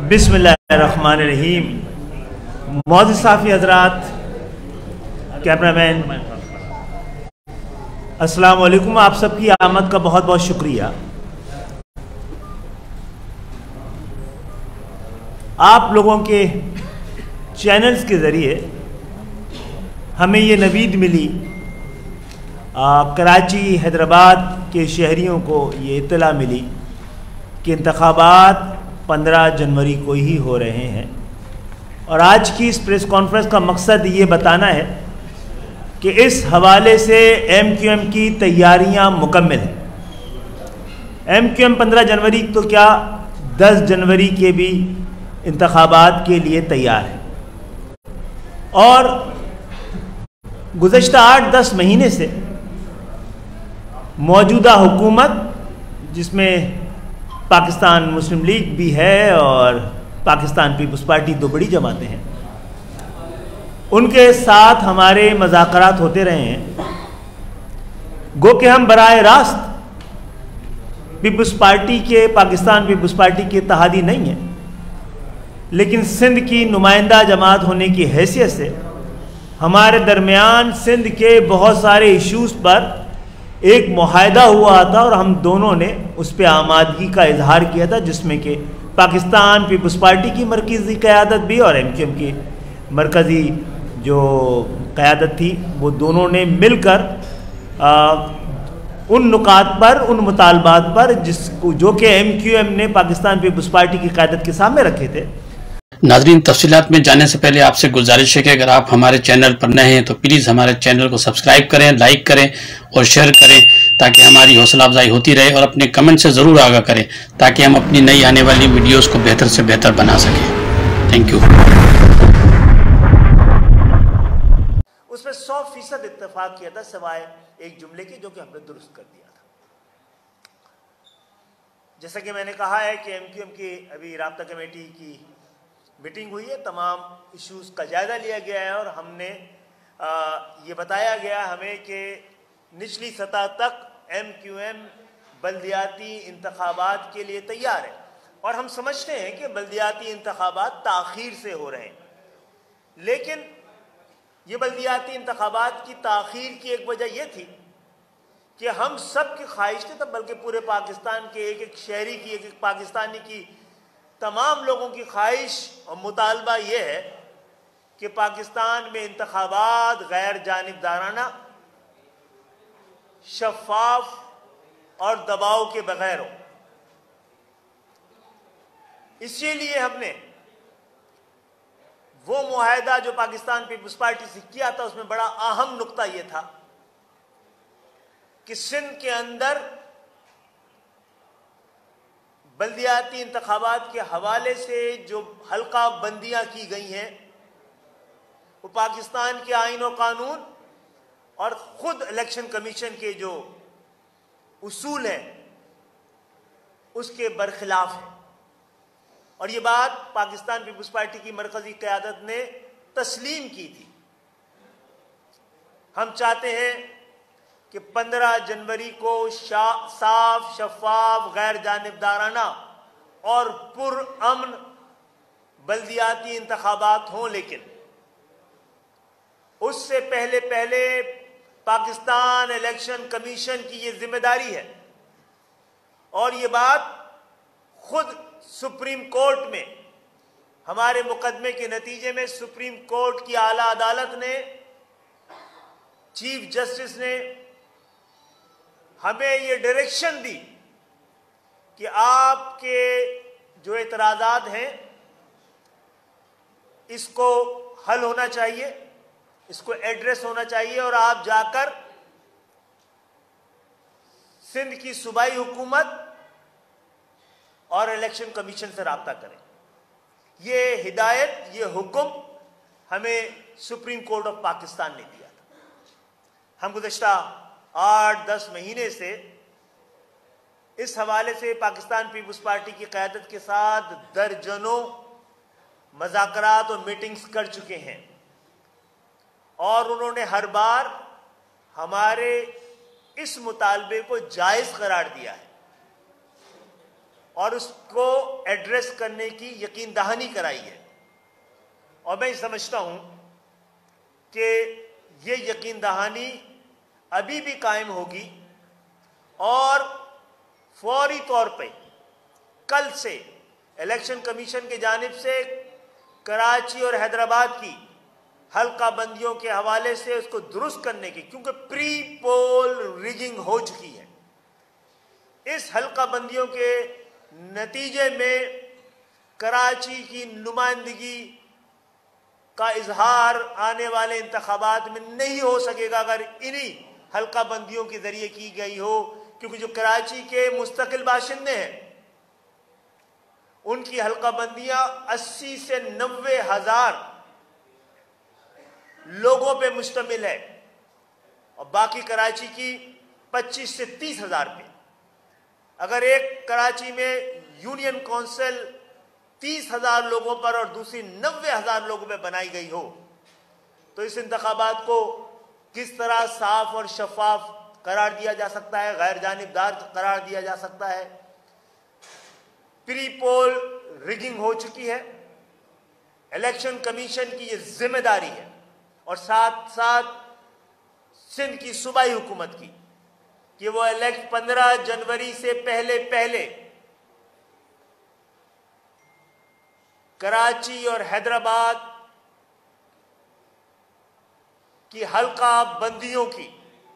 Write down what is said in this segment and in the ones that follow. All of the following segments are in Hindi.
बिस्मिल्लाहिर्रहमानिर्रहीम। मौजूद साफ़ी हज़रात, कैमरामैन, अस्सलाम वालेकुम। आप सबकी आमद का बहुत बहुत शुक्रिया। आप लोगों के चैनल्स के ज़रिए हमें ये नवीद मिली, कराची हैदराबाद के शहरियों को ये इत्तला मिली कि इंतखाबात 15 जनवरी को ही हो रहे हैं। और आज की इस प्रेस कॉन्फ्रेंस का मकसद ये बताना है कि इस हवाले से MQM की तैयारियां मुकम्मल हैं। MQM 15 जनवरी तो क्या 10 जनवरी के भी इंतखाबात के लिए तैयार है। और गुज़श्ता 8-10 महीने से मौजूदा हुकूमत, जिसमें पाकिस्तान मुस्लिम लीग भी है और पाकिस्तान पीपल्स पार्टी, दो बड़ी जमातें हैं, उनके साथ हमारे मज़ाकरात होते रहे हैं। गो कि हम बराह रास्त पीपल्स पार्टी के, पाकिस्तान पीपल्स पार्टी के इत्तेहादी नहीं हैं, लेकिन सिंध की नुमाइंदा जमात होने की हैसियत से हमारे दरमियान सिंध के बहुत सारे इश्यूज़ पर एक मुआहदा हुआ था और हम दोनों ने उस पर आमादगी का इजहार किया था, जिसमें कि पाकिस्तान पीपल्स पार्टी की मरकज़ी क़यादत भी और MQM की मरकज़ी जो क़यादत थी, वो दोनों ने मिलकर उन नुकात पर, उन मुतालबात पर जो कि MQM ने पाकिस्तान पीपल्स पार्टी की क़यादत के सामने रखे थे। नाज़रीन, तफसीलात में जाने से पहले आपसे गुजारिश है कि अगर आप हमारे चैनल पर नए हैं तो प्लीज़ हमारे चैनल को सब्सक्राइब करें, लाइक करें और शेयर करें, ताकि हमारी हौसला अफजाई होती रहे। और अपने कमेंट से ज़रूर आगाह करें ताकि हम अपनी नई आने वाली वीडियोज़ को बेहतर से बेहतर बना सकें। Thank you. उसमें 100% इत्तेफाक किया था, सिवाय एक जुमले की जो कि हमने दुरुस्त कर दिया था। जैसा कि मैंने कहा है कि MQM की अभी राब्ता कमेटी की मीटिंग हुई है, तमाम इश्यूज़ का जायज़ा लिया गया है और हमने ये बताया गया हमें कि निचली सतह तक MQM बल्दियाती इंतखाबात के लिए तैयार है। और हम समझते हैं कि बल्दियाती इंतखाबात ताख़ीर से हो रहे हैं, लेकिन ये बल्दियाती इंतखाबात की ताख़ीर की एक वजह यह थी कि हम सब की ख्वाहिश थी, तब बल्कि पूरे पाकिस्तान के एक एक शहरी की, एक एक पाकिस्तानी की, तमाम लोगों की ख्वाहिश और मुतालबा ये है कि पाकिस्तान में इंतखाबात गैर जानिबदाराना, शफाफ और दबाव के बगैर हो। इसीलिए हमने वो मुआहदा जो पाकिस्तान पीपल्स पार्टी से किया था, उसमें बड़ा अहम नुक्ता यह था कि सिंध के अंदर बल्दियाती इंतखाबात के हवाले से जो हल्का बंदियां की गई हैं, वो पाकिस्तान के आईन और कानून और खुद इलेक्शन कमीशन के जो उसूल हैं उसके बरखिलाफ है। और ये बात पाकिस्तान पीपल्स पार्टी की मरकजी क़यादत ने तस्लीम की थी। हम चाहते हैं कि 15 जनवरी को साफ, शफाफ, गैर जानिबदाराना और पुरअमन बल्दियाती इंतखाबात हों, लेकिन उससे पहले पहले पाकिस्तान इलेक्शन कमीशन की ये जिम्मेदारी है। और ये बात खुद सुप्रीम कोर्ट में हमारे मुकदमे के नतीजे में सुप्रीम कोर्ट की आला अदालत ने, चीफ जस्टिस ने हमें ये डायरेक्शन दी कि आपके जो एतराज़ात हैं इसको हल होना चाहिए, इसको एड्रेस होना चाहिए और आप जाकर सिंध की सूबाई हुकूमत और इलेक्शन कमीशन से राब्ता करें। ये हिदायत, ये हुक्म हमें सुप्रीम कोर्ट ऑफ पाकिस्तान ने दिया था। हम गुज़श्ता 8-10 महीने से इस हवाले से पाकिस्तान पीपल्स पार्टी की क़यादत के साथ दर्जनों मज़ाकरात और मीटिंग्स कर चुके हैं और उन्होंने हर बार हमारे इस मुतालबे को जायज़ करार दिया है और उसको एड्रेस करने की यकीन दहानी कराई है। और मैं समझता हूं कि ये यकीन दहानी अभी भी कायम होगी और फौरी तौर पे कल से इलेक्शन कमीशन की जानिब से कराची और हैदराबाद की हल्का बंदियों के हवाले से उसको दुरुस्त करने की, क्योंकि प्री पोल रिगिंग हो चुकी है। इस हल्का बंदियों के नतीजे में कराची की नुमाइंदगी का इजहार आने वाले इंतखाबात में नहीं हो सकेगा अगर इन्हीं हल्का बंदियों के जरिए की गई हो, क्योंकि जो कराची के मुस्तकिल बाशिंदे हैं उनकी हल्का बंदियां 80 से 90 हजार लोगों पे मुश्तमिल है और बाकी कराची की 25 से 30 हजार पे। अगर एक कराची में यूनियन काउंसिल 30,000 लोगों पर और दूसरी 90,000 लोगों पे बनाई गई हो तो इस इंतखाबात को किस तरह साफ और शफाफ करार दिया जा सकता है, गैर जानिबदार करार दिया जा सकता है। प्री पोल रिगिंग हो चुकी है, इलेक्शन कमीशन की यह जिम्मेदारी है और साथ साथ सिंध की सूबाई हुकूमत की कि वो 15 जनवरी से पहले पहले कराची और हैदराबाद की हल्का बंदियों की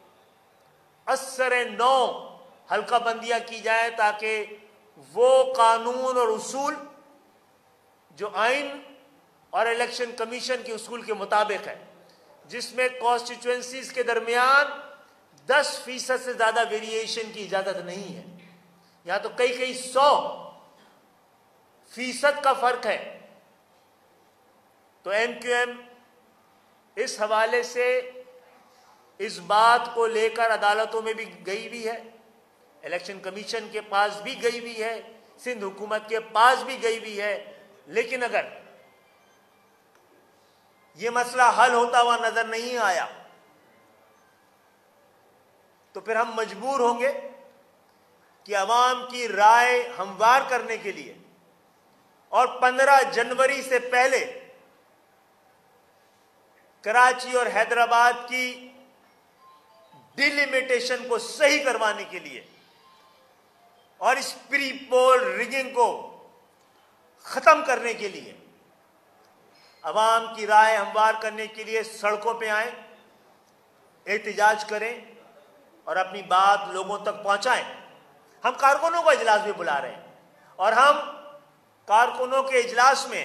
असर नौ हल्का बंदियां की जाए ताकि वो कानून और उसूल जो आइन और इलेक्शन कमीशन के उसूल के मुताबिक है, जिसमें कॉन्स्टिट्यूएंसीज के दरमियान 10% से ज्यादा वेरिएशन की इजाजत नहीं है, यहां तो कई 100% का फर्क है। तो एमक्यूएम इस हवाले से इस बात को लेकर अदालतों में भी गई भी है, इलेक्शन कमीशन के पास भी गई भी है, सिंध हुकूमत के पास भी गई भी है। लेकिन अगर यह मसला हल होता हुआ नजर नहीं आया तो फिर हम मजबूर होंगे कि अवाम की राय हमवार करने के लिए और 15 जनवरी से पहले कराची और हैदराबाद की डिलिमिटेशन को सही करवाने के लिए और इस प्री पोल रिगिंग को खत्म करने के लिए अवाम की राय हमवार करने के लिए सड़कों पे आए, एहतिजाज करें और अपनी बात लोगों तक पहुंचाएं। हम कारकुनों का इजलास भी बुला रहे हैं और हम कारकुनों के इजलास में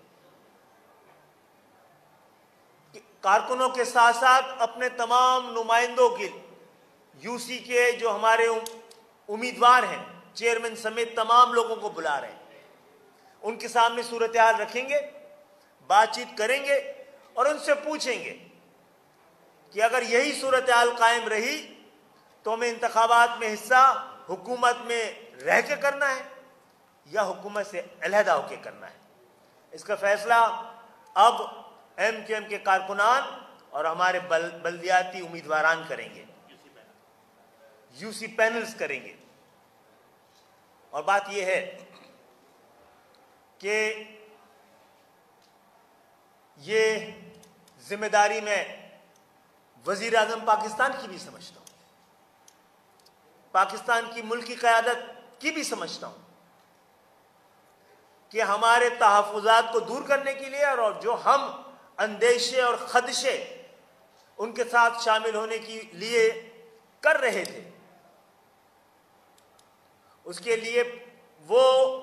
कारकुनों के साथ साथ अपने तमाम नुमाइंदों के यूसी के जो हमारे उम्मीदवार हैं, चेयरमैन समेत तमाम लोगों को बुला रहे हैं। उनके सामने सूरत हाल रखेंगे, बातचीत करेंगे और उनसे पूछेंगे कि अगर यही सूरत हाल कायम रही तो हमें इंतखाबात में हिस्सा हुकूमत में रह के करना है या हुकूमत से अलहदा होकर करना है। इसका फैसला अब एमक्यूएम के कारकुनान और हमारे बल्दियाती उम्मीदवारान करेंगे, यूसी पैनल्स करेंगे। और बात यह है कि ये जिम्मेदारी मैं वजीर आजम पाकिस्तान की भी समझता हूं, पाकिस्तान की मुल्की क़यादत की भी समझता हूं कि हमारे तहफ़्फ़ुज़ात को दूर करने के लिए और जो हम अंदेशे और खदशे उनके साथ शामिल होने के लिए कर रहे थे, उसके लिए वो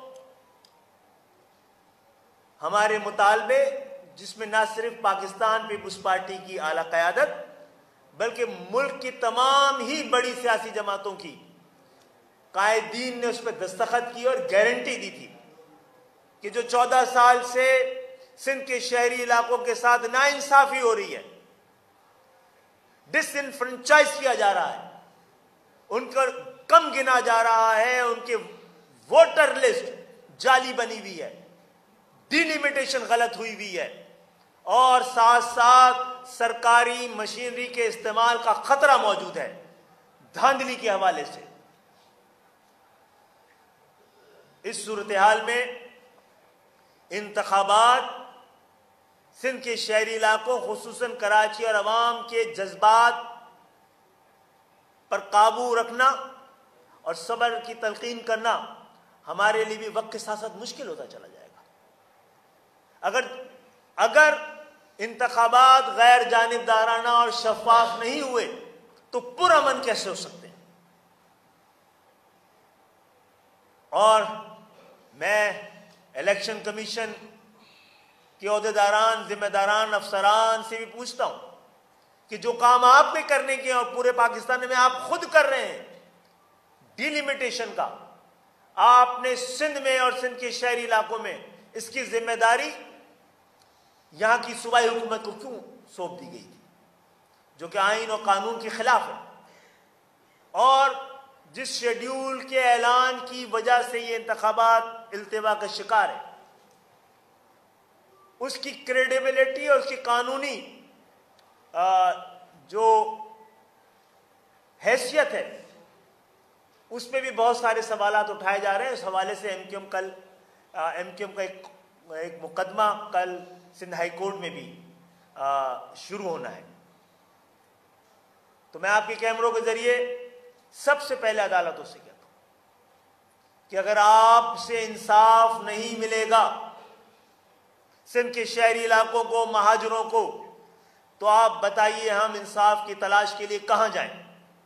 हमारे मुतालबे, जिसमें ना सिर्फ पाकिस्तान पीपुल्स पार्टी की आला क़यादत बल्कि मुल्क की तमाम ही बड़ी सियासी जमातों की कायदीन ने उस पर दस्तखत की और गारंटी दी थी कि जो 14 साल से सिंध के शहरी इलाकों के साथ नाइंसाफी हो रही है, डिसइनफ्रेंचाइज किया जा रहा है, उनका कम गिना जा रहा है, उनके वोटर लिस्ट जाली बनी हुई है, डिलिमिटेशन गलत हुई हुई है और साथ साथ सरकारी मशीनरी के इस्तेमाल का खतरा मौजूद है धांधली के हवाले से। इस सूरत हाल में इंतखाबात सिंध के शहरी इलाकों खुसूसन कराची और अवाम के जज्बात पर काबू रखना और सब्र की तलकीन करना हमारे लिए भी वक्त के साथ साथ मुश्किल होता चला जाएगा। अगर इंतखाबात गैर जानिबदाराना और शफाफ नहीं हुए तो पुरअमन कैसे हो सकते हैं। और मैं इलेक्शन कमीशन के ओहदेदारान, जिम्मेदारान, अफसरान से भी पूछता हूं कि जो काम आप में करने के और पूरे पाकिस्तान में आप खुद कर रहे हैं, डिलिमिटेशन का, आपने सिंध में और सिंध के शहरी इलाकों में इसकी जिम्मेदारी यहां की सूबाई हुकूमत को क्यों सौंप दी गई थी, जो कि आईन और कानून के खिलाफ है। और जिस शेड्यूल के ऐलान की वजह से ये इंतखाबात इल्तिवा का शिकार है, उसकी क्रेडिबिलिटी और उसकी कानूनी जो हैसियत है उस पर भी बहुत सारे सवालात उठाए जा रहे हैं। उस हवाले से एमक्यूएम का एक मुकदमा कल सिंध हाई कोर्ट में भी शुरू होना है। तो मैं आपके कैमरों के जरिए सबसे पहले अदालतों से कहता हूं कि अगर आपसे इंसाफ नहीं मिलेगा सिंध के शहरी इलाकों को, महाजरों को, तो आप बताइए हम इंसाफ की तलाश के लिए कहां जाएं।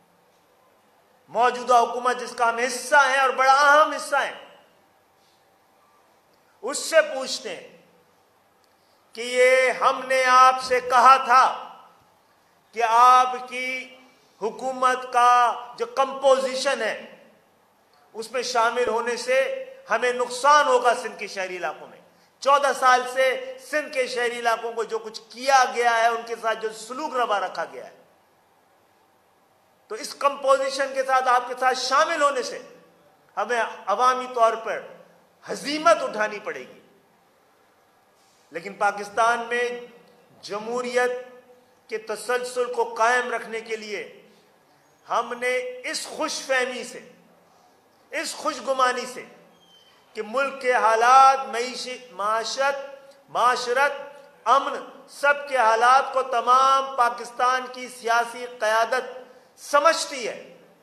मौजूदा हुकूमत जिसका हम हिस्सा हैं और बड़ा अहम हिस्सा है, उससे पूछते हैं कि ये हमने आपसे कहा था कि आपकी हुकूमत का जो कंपोजिशन है उसमें शामिल होने से हमें नुकसान होगा सिंध के शहरी इलाकों में। 14 साल से सिंध के शहरी इलाकों को जो कुछ किया गया है, उनके साथ जो सलूक रवा रखा गया है, तो इस कंपोजिशन के साथ आपके साथ शामिल होने से हमें अवामी तौर पर हजीमत उठानी पड़ेगी। लेकिन पाकिस्तान में जमहूरियत के तसलसल को कायम रखने के लिए हमने इस खुशफहमी से, इस खुशगुमानी से कि मुल्क के हालात, माशरत, अमन, सब के हालात को तमाम पाकिस्तान की सियासी क़यादत समझती है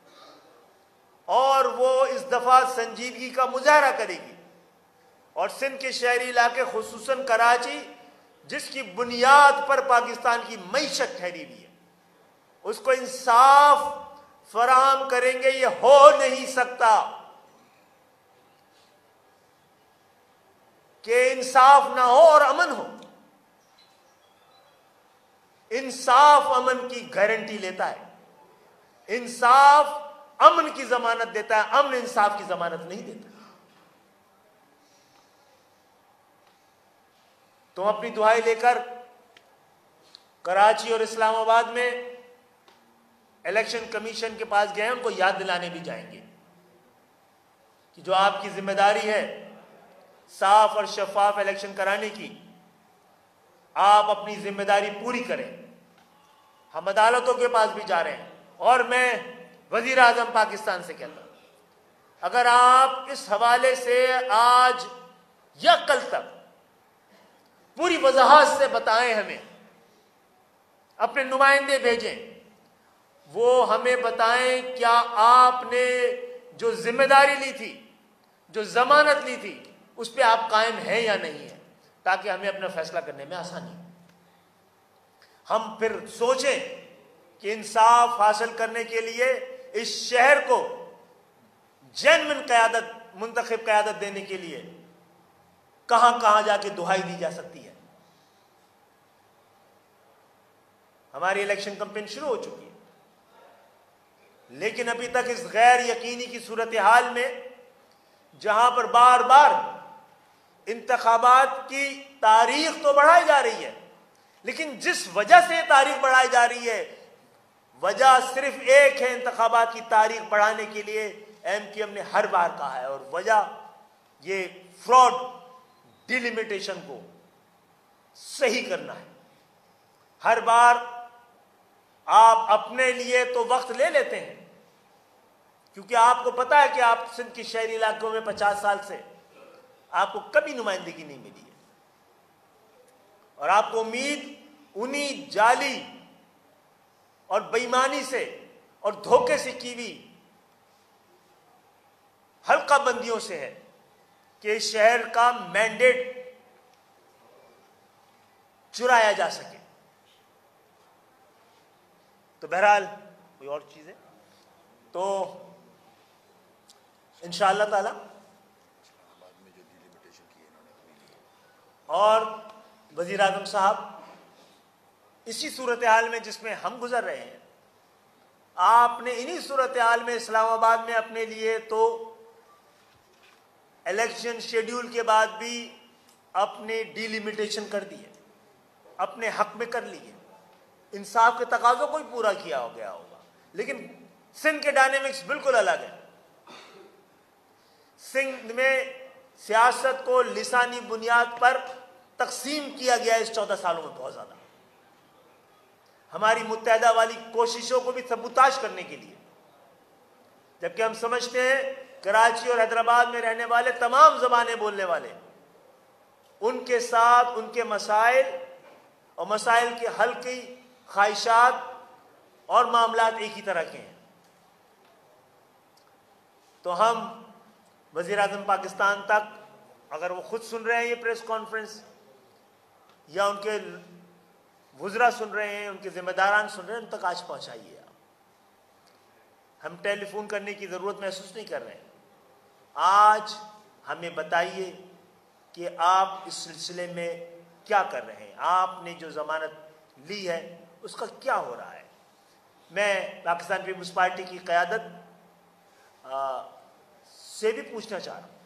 और वो इस दफा संजीदगी का मुजाहरा करेगी। और सिंध के शहरी इलाके खुसूसन कराची, जिसकी बुनियाद पर पाकिस्तान की मईशत ठहरी हुई है, उसको इंसाफ फराहम करेंगे। ये हो नहीं सकता कि इंसाफ ना हो और अमन हो। इंसाफ अमन की गारंटी लेता है, इंसाफ अमन की जमानत देता है, अमन इंसाफ की जमानत नहीं देता। तुम अपनी दुआएं लेकर कराची और इस्लामाबाद में इलेक्शन कमीशन के पास गए, उनको याद दिलाने भी जाएंगे कि जो आपकी जिम्मेदारी है साफ और शफाफ इलेक्शन कराने की, आप अपनी जिम्मेदारी पूरी करें। हम अदालतों के पास भी जा रहे हैं और मैं वजीर आजम पाकिस्तान से कहता हूं, अगर आप इस हवाले से आज या कल तक पूरी वजाहत से बताएं, हमें अपने नुमाइंदे भेजें, वो हमें बताएं क्या आपने जो जिम्मेदारी ली थी, जो जमानत ली थी, उस पर आप कायम हैं या नहीं है, ताकि हमें अपना फैसला करने में आसानी हो। हम फिर सोचें कि इंसाफ हासिल करने के लिए इस शहर को जेन्युइन क़यादत, मुंतखब क़यादत देने के लिए कहां कहां जाके दुहाई दी जा सकती है। हमारी इलेक्शन कैंपेन शुरू हो चुकी है, लेकिन अभी तक इस गैर यकीनी की सूरत हाल में, जहां पर बार बार इंतखाबात की तारीख तो बढ़ाई जा रही है, लेकिन जिस वजह से तारीख बढ़ाई जा रही है, वजह सिर्फ एक है इंतखाबात की तारीख बढ़ाने के लिए। एमक्यूएम ने हर बार कहा है, और वजह ये फ्रॉड डिलिमिटेशन को सही करना है। हर बार आप अपने लिए तो वक्त ले लेते हैं, क्योंकि आपको पता है कि आप सिंध के शहरी इलाकों में 50 साल से आपको कभी नुमाइंदगी नहीं मिली है, और आपको उम्मीद उन्हीं जाली और बेईमानी से और धोखे से की हुई हल्का बंदियों से है कि शहर का मैंडेट चुराया जा सके। तो बहरहाल कोई और चीज है तो इंशाअल्लाह ताला, और वजीर आजम साहब इसी सूरत हाल में जिसमें हम गुजर रहे हैं, आपने इन्हीं सूरत हाल में इस्लामाबाद में अपने लिए तो इलेक्शन शेड्यूल के बाद भी अपने डिलिमिटेशन कर दिए, अपने हक में कर लिए, इंसाफ के तकाजों को ही पूरा किया हो गया होगा। लेकिन सिंध के डायनेमिक्स बिल्कुल अलग है। सिंध में सियासत को लिसानी बुनियाद पर तकसीम किया गया इस 14 सालों में बहुत ज्यादा, हमारी मुत्तहदा वाली कोशिशों को भी सबूताज करने के लिए। जबकि हम समझते हैं कराची और हैदराबाद में रहने वाले तमाम जबानें बोलने वाले, उनके साथ उनके मसाइल और मसाइल के हल की ख्वाहिशात और मामलात एक ही तरह के हैं। तो हम वज़ीर आज़म पाकिस्तान तक, अगर वो खुद सुन रहे हैं ये प्रेस कॉन्फ्रेंस, या उनके वुज़रा सुन रहे हैं, उनके जिम्मेदारान सुन रहे हैं, उन तक आज पहुंचाइए। हम टेलीफोन करने की ज़रूरत महसूस नहीं कर रहे हैं। आज हमें बताइए कि आप इस सिलसिले में क्या कर रहे हैं, आपने जो ज़मानत ली है उसका क्या हो रहा है। मैं पाकिस्तान पीपल्स पार्टी की क़यादत से भी पूछना चाह रहा हूँ,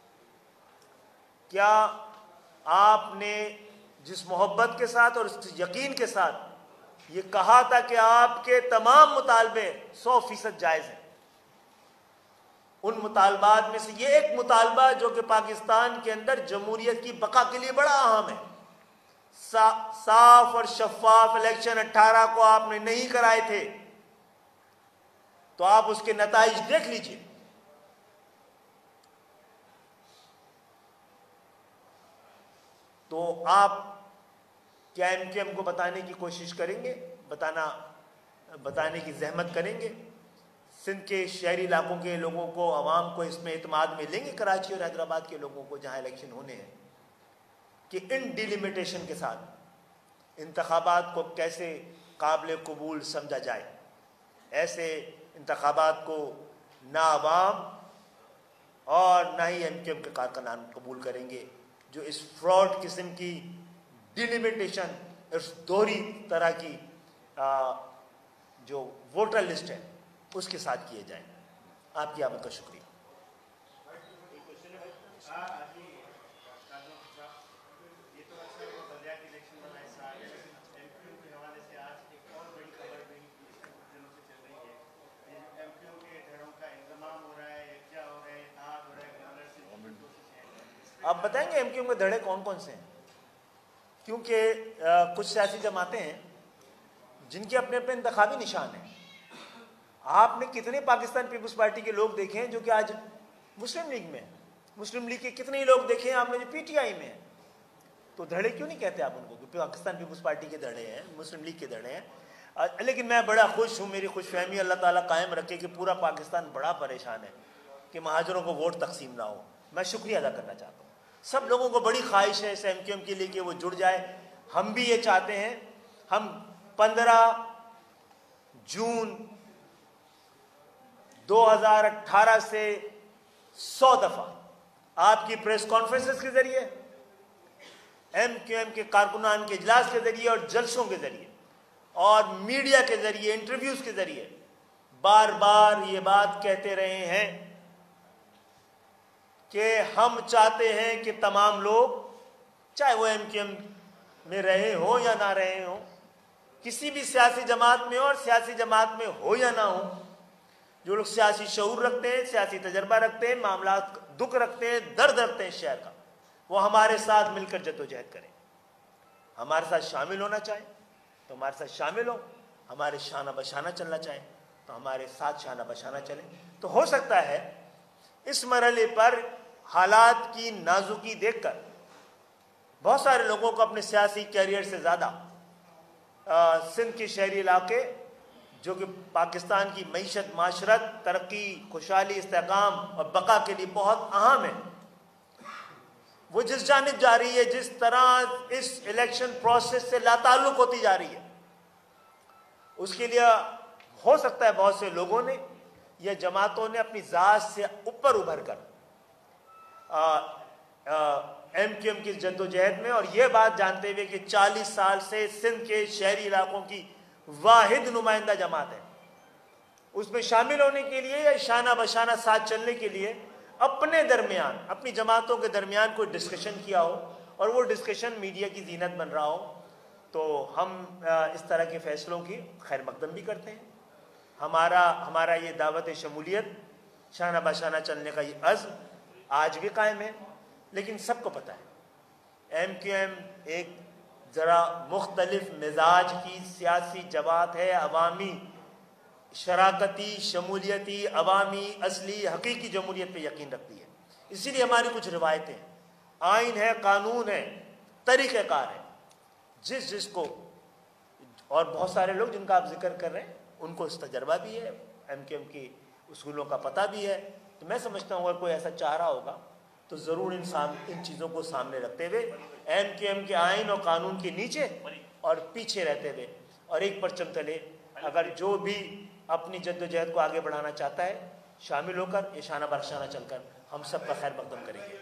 क्या आपने जिस मोहब्बत के साथ और इस यकीन के साथ ये कहा था कि आपके तमाम मुतालबे 100% जायज़ हैं, उन मुतालबात में से ये एक मुतालबा जो कि पाकिस्तान के अंदर जमहूरियत की बका के लिए बड़ा अहम है, साफ और शफाफ इलेक्शन 18 को आपने नहीं कराए थे, तो आप उसके नताइज देख लीजिए। तो आप क्या एमक्यूएम को बताने की कोशिश करेंगे, बताने की जहमत करेंगे, सिंध के शहरी इलाकों के लोगों को, अवाम को इसमें इत्मीनान में लेंगे, कराची और हैदराबाद के लोगों को जहां इलेक्शन होने हैं, कि इन डिलिमिटेशन के साथ इंतखाबात को कैसे काबिल कबूल समझा जाए। ऐसे इंतखाबात को ना अवाम और ना ही एमक्यूएम के कारकुनान कबूल करेंगे, जो इस फ्रॉड किस्म की डिलिमिटेशन, इस दोहरी तरह की जो वोटर लिस्ट है उसके साथ किए जाए। आपकी आमद का शुक्रिया। आप बताएंगे एमक्यूएम के धड़े कौन कौन से हैं? क्योंकि कुछ सियासी जमातें हैं जिनके अपने अपने इंतखाबी निशान हैं। आपने कितने पाकिस्तान पीपल्स पार्टी के लोग देखे हैं जो कि आज मुस्लिम लीग में, मुस्लिम लीग के कितने ही लोग देखे हैं आपने जो पीटीआई में है। तो धड़े क्यों नहीं कहते आप उनको कि पाकिस्तान पीपल्स पार्टी के धड़े हैं, मुस्लिम लीग के धड़े हैं। लेकिन मैं बड़ा खुश हूँ, मेरी खुशफहमी अल्लाह ताला कायम रखे कि पूरा पाकिस्तान बड़ा परेशान है कि महाजरों को वोट तकसीम ना हो। मैं शुक्रिया अदा करना चाहता हूँ। सब लोगों को बड़ी ख्वाहिश है इस एमक्यूएम के लिए कि वो जुड़ जाए। हम भी ये चाहते हैं। हम 15 जून 2018 से 100 दफा आपकी प्रेस कॉन्फ्रेंसेस के जरिए, एमक्यूएम के कारकुनान के इजलास के जरिए और जलसों के जरिए और मीडिया के जरिए, इंटरव्यूज के जरिए बार बार ये बात कहते रहे हैं कि हम चाहते हैं कि तमाम लोग, चाहे वो एमक्यूएम में रहे हो या ना रहे हो, किसी भी सियासी जमात में हो और सियासी जमात में हो या ना हो, जो लोग सियासी शऊर रखते हैं, सियासी तजर्बा रखते हैं, मामला दुख रखते हैं, दर्द रखते हैं शहर का, वो हमारे साथ मिलकर जद्दोजहद करें। हमारे साथ शामिल होना चाहें तो हमारे साथ शामिल हो, हमारे शाना बशाना चलना चाहें तो हमारे साथ शाना बशाना चले। तो हो सकता है इस मरहले पर हालात की नाजुकी देखकर बहुत सारे लोगों को अपने सियासी कैरियर से ज़्यादा सिंध के शहरी इलाके जो कि पाकिस्तान की मईशत, माशरत, तरक्की, खुशहाली, इस्तेहकाम और बका के लिए बहुत अहम है, वो जिस जानिब जा रही है, जिस तरह इस इलेक्शन प्रोसेस से लाताल्लुक होती जा रही है, उसके लिए हो सकता है बहुत से लोगों ने या जमातों ने अपनी ज़ात से ऊपर उभर कर MQM की जद्दोजहद में, और ये बात जानते हुए कि 40 साल से सिंध के शहरी इलाकों की वाहिद नुमाइंदा जमात है, उसमें शामिल होने के लिए या शाना बशाना साथ चलने के लिए अपने दरमियान, अपनी जमातों के दरमियान कोई डिस्कशन किया हो और वो डिस्कशन मीडिया की जीनत बन रहा हो, तो हम इस तरह के फैसलों की खैर मकदम भी करते हैं। हमारा ये दावत शमूलियत, शाना बशाना चलने का ये अज़्म आज भी कायम है। लेकिन सबको पता है MQM एक ज़रा मुख्तलिफ मिजाज की सियासी जमात है, अवामी शराकती, शमूलियती, अवामी, असली, हकीकी जमहूरियत पे यकीन रखती है। इसीलिए हमारी कुछ रिवायतें, आइन है, कानून है, तरीक़ेकार है, जिसको और बहुत सारे लोग जिनका आप जिक्र कर रहे हैं उनको इस तजर्बा भी है, MQM की उसूलों का पता भी है। तो मैं समझता हूँ अगर कोई ऐसा चाह रहा होगा तो ज़रूर इन चीज़ों को सामने रखते हुए MQM के आइन और कानून के नीचे और पीछे रहते हुए और एक परचम तले अगर जो भी अपनी जद्दोजहद को आगे बढ़ाना चाहता है शामिल होकर ये शाना बरशाना चलकर हम सब का खैर मकदम करेंगे।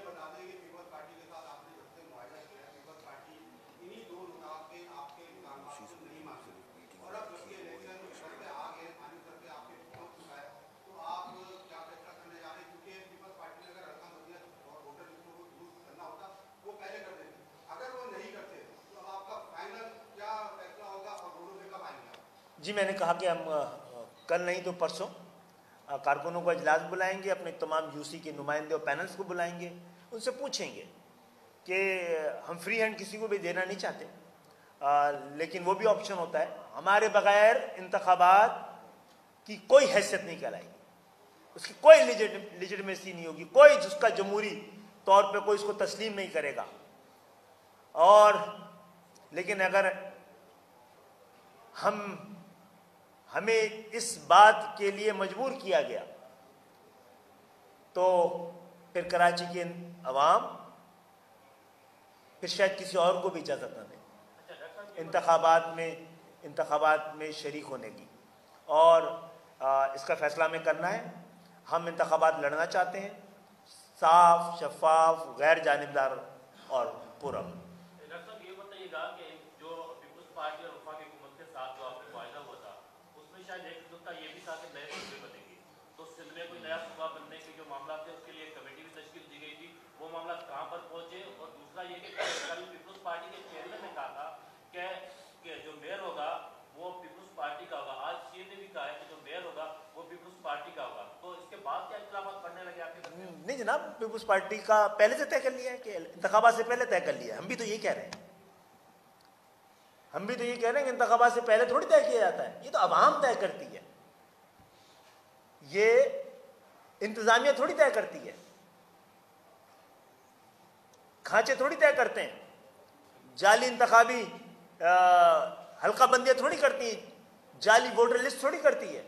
जी, मैंने कहा कि हम कल नहीं तो परसों कारकुनों को इजलास बुलाएंगे, अपने तमाम UC के नुमाइंदे और पैनल्स को बुलाएंगे, उनसे पूछेंगे कि हम फ्री हैंड किसी को भी देना नहीं चाहते, लेकिन वो भी ऑप्शन होता है, हमारे बगैर इंतखाबात की कोई हैसियत नहीं कहलाएगी, उसकी कोई लिजिटिमेसी नहीं होगी, कोई जिसका जमहूरी तौर पे कोई इसको तस्लीम नहीं करेगा। और लेकिन अगर हमें इस बात के लिए मजबूर किया गया तो फिर कराची के अवाम फिर शायद किसी और को भी इजाज़त न दें इंतखाबात में शरीक होने की। और इसका फैसला हमें करना है। हम इंतखाबात लड़ना चाहते हैं, साफ, शफाफ, गैर जानिबदार और पुरअमन। ये बताइएगा कि जो पीपल्स पार्टी और वफाक हुकूमत के साथ जो आपने वायदा हुआ था उसमें शायद एक नुकता ये भी था कि नए सूबे बनेगी, तो सिंध में कोई नया सूबा बनने के जो मामला थे उसके लिए कमेटी भी तश्कील दी गई थी, वो मामला कहाँ पर पहुंचे? और दूसरा ये कि कल पीपल्स पार्टी के चेयरमैन ने कहा था कि जो मेयर होगा वो पीपल्स पार्टी का होगा, आज CM ने भी कहा है कि जो मेयर होगा वो पीपल्स पार्टी का होगा, तो इसके बाद क्या इख्तिलाफात बढ़ने लगे आपके? नहीं जनाब, पीपल्स पार्टी का पहले से तय कर लिया है कि इंतखाबात से पहले तय कर लिया है। हम भी तो यही कह रहे हैं, कि इंतखाबात से पहले थोड़ी तय किया जाता है, ये तो अवाम तय करती है, ये इंतजामिया थोड़ी तय करती है, खांचे थोड़ी तय करते हैं, जाली इंतखाबी हल्का बंदियां थोड़ी करती है, जाली वोटर लिस्ट थोड़ी करती है।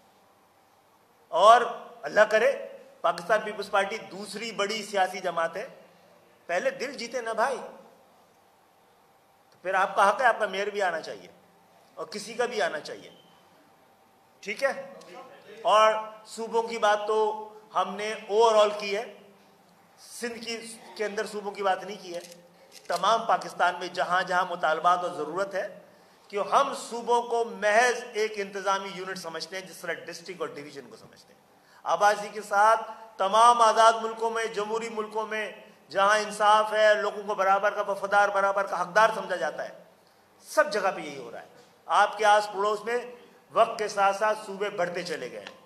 और अल्लाह करे पाकिस्तान पीपल्स पार्टी दूसरी बड़ी सियासी जमात है, पहले दिल जीते ना भाई, तो फिर आपका हक है, आपका मेयर भी आना चाहिए और किसी का भी आना चाहिए, ठीक है। और सूबों की बात तो हमने ओवरऑल की है, सिंध के अंदर सूबों की बात नहीं की है। तमाम पाकिस्तान में जहां जहां मुतालबात और ज़रूरत है कि हम सूबों को महज एक इंतज़ामी यूनिट समझते हैं, जिस तरह डिस्ट्रिक्ट और डिवीजन को समझते हैं। आबादी के साथ तमाम आज़ाद मुल्कों में, जमहूरी मुल्कों में जहां इंसाफ है, लोगों को बराबर का वफादार, बराबर का हकदार समझा जाता है, सब जगह पे यही हो रहा है। आपके आस पड़ोस में वक्त के साथ साथ सूबे बढ़ते चले गए हैं।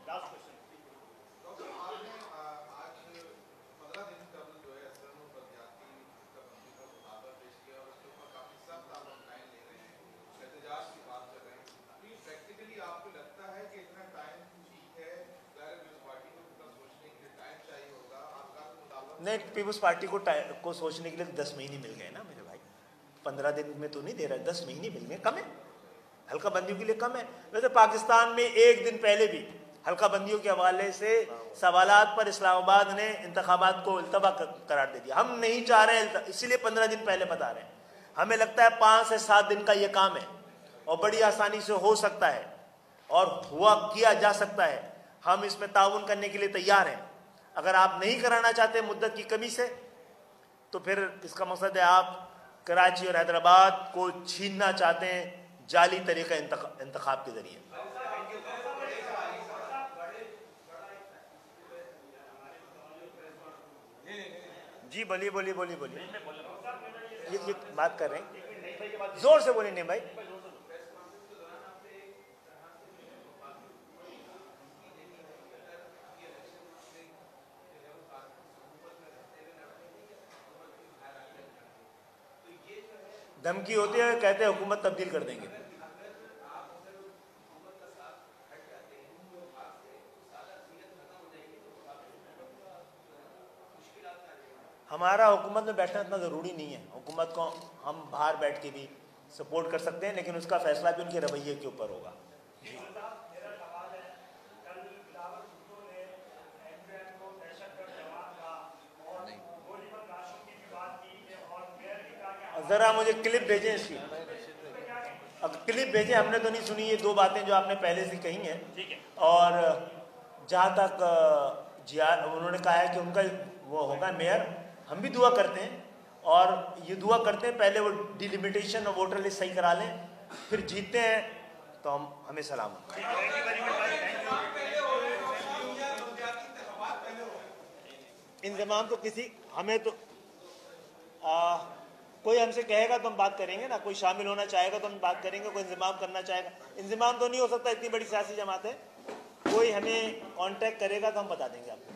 आपको लगता है कि इतना टाइम नहीं, पीपुल्स पार्टी को सोचने के लिए 10 महीने मिल गए ना मेरे भाई, 15 दिन में तो नहीं दे रहा, 10 महीने मिल गए, कम है, हल्का बंदियों के लिए कम है। वैसे पाकिस्तान में एक दिन पहले भी हल्का बंदियों के हवाले से सवालात पर इस्लामाबाद ने इंतखाबात को इल्तबा करार दे दिया। हम नहीं चाह रहे, इसीलिए 15 दिन पहले बता रहे हैं। हमें लगता है 5 से 7 दिन का ये काम है और बड़ी आसानी से हो सकता है और किया जा सकता है। हम इसमें ताउन करने के लिए तैयार हैं। अगर आप नहीं कराना चाहते मुद्दत की कमी से, तो फिर इसका मकसद है आप कराची और हैदराबाद को छीनना चाहते हैं जाली तरीका इंतखाब के जरिए। जी बोलिए बोलिए बोलिए बोलिए, ये बात कर रहे हैं, जोर से बोलिए। नहीं भाई, धमकी होती है, कहते हैं हुकूमत तब्दील कर देंगे। हमारा हुकूमत में बैठना इतना ज़रूरी नहीं है। हुकूमत को हम बाहर बैठ के भी सपोर्ट कर सकते हैं, लेकिन उसका फैसला भी उनके रवैये के ऊपर होगा। ज़रा मुझे क्लिप भेजें इसकी, अब क्लिप भेजें, हमने तो नहीं सुनी ये 2 बातें जो आपने पहले से कही हैं। ठीक है। और जहाँ तक उन्होंने कहा है कि उनका वो होगा मेयर, हम भी दुआ करते हैं और ये दुआ करते हैं पहले वो डिलिमिटेशन और वोटर लिस्ट सही करा लें, फिर जीतते हैं तो हमें सलाम होगा। इंतजाम तो किसी हमें तो कोई हमसे कहेगा तो हम बात करेंगे ना, कोई शामिल होना चाहेगा तो हम बात करेंगे, कोई इंतजाम करना चाहेगा। इंतजाम तो नहीं हो सकता, इतनी बड़ी सियासी जमात है। कोई हमें कांटेक्ट करेगा तो हम बता देंगे आपको।